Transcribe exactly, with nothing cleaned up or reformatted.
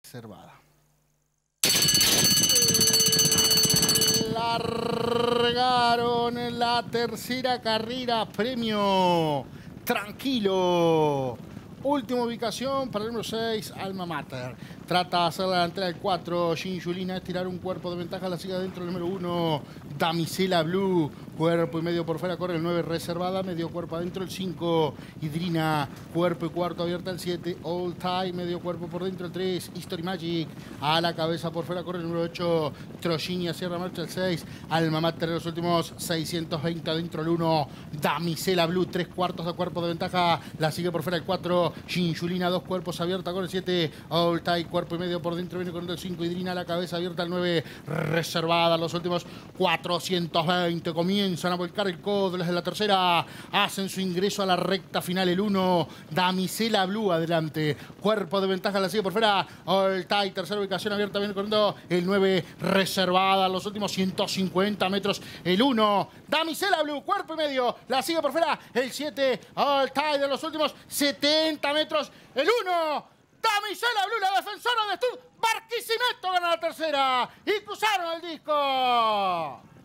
Reservada. Largaron la tercera carrera, premio tranquilo. Última ubicación para el número seis, Alma Mater. Trata de hacer la delantera del cuatro, Ginjulina, estirar un cuerpo de ventaja, la sigue adentro el número uno, Damisela Blue. Cuerpo y medio por fuera, corre el nueve, Reservada, medio cuerpo adentro el cinco, Idrina. Cuerpo y cuarto abierta el siete, All Time, medio cuerpo por dentro el tres, History Magic. A la cabeza por fuera corre el número ocho, Trojini, cierra marcha el seis, Alma Mater en los últimos seiscientos veinte adentro el uno, Damisela Blue, tres cuartos de cuerpo de ventaja, la sigue por fuera el cuatro, Ginjulina, dos cuerpos abierta con el siete, All Time, cuerpo y medio por dentro, viene con el cinco, Idrina, a la cabeza abierta el nueve, Reservada, los últimos cuatrocientos veinte, comienzan a volcar el codo desde la tercera, hacen su ingreso a la recta final el uno, Damisela Blue adelante, cuerpo de ventaja, la sigue por fuera, All Time, tercera ubicación abierta, viene corriendo el nueve, Reservada, los últimos ciento cincuenta metros, el uno, Damisela Blue, cuerpo y medio, la sigue por fuera, el siete, All Time, de los últimos setenta metros, el uno, Damisela Blue, la defensora de Stud, Barquisimeto gana la tercera y cruzaron el disco.